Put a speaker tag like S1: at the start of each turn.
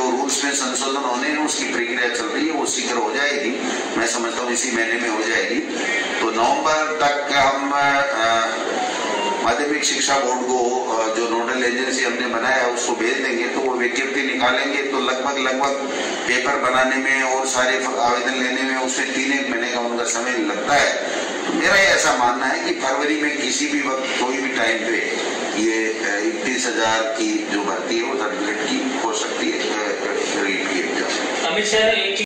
S1: Rules में संशोधन होने हैं, उसकी प्रक्रिया चल रही है, वो शीघ्र हो जाएगी। मैं समझता हूँ इसी महीने में हो जाएगी। तो नवंबर तक हम माध्यमिक शिक्षा बोर्ड को जो नोडल एजेंसी हमने बनाया उसको भेज देंगे, तो वो विज्ञप्ति निकालेंगे। तो लगभग पेपर बनाने में और सारे आवेदन लेने में उसमें 3-1 महीने का उनका समय लगता है। तो मेरा ऐसा मानना है कि फरवरी में किसी भी वक्त कोई भी टाइम पे ये 31,000 की जो भर्ती है वो सर्टिफिकेट की हो सकती है।
S2: अमित शाह ने